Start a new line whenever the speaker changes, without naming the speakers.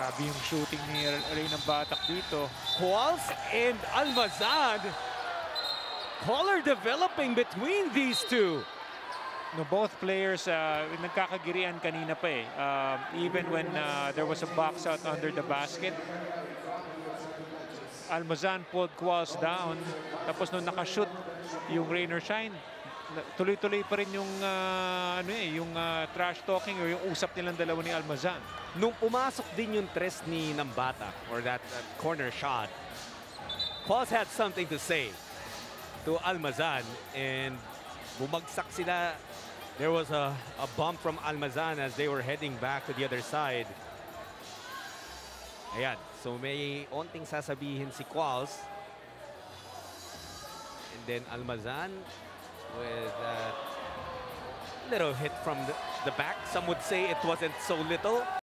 Grabe yung shooting ni Raymond Batak dito.
Qualls and Almazan. Color developing between these two.
No, both players nagkakagirian kanina pa eh. Even when there was a box out under the basket, Almazan pulled Qualls down. Tapos nung nakashoot yung rain or shine, tuloy-tuloy pa rin yung trash talking o yung usap nilang dalawa ni Almazan.
Nung pumasok din yung tres ni Batak or that corner shot, Qualls had something to say to Almazan and bumagsak sila. There was a bump from Almazan as they were heading back to the other side. Ayan, so may onting sasabihin si Qualls. And then Almazan with a little hit from the back. Some would say it wasn't so little.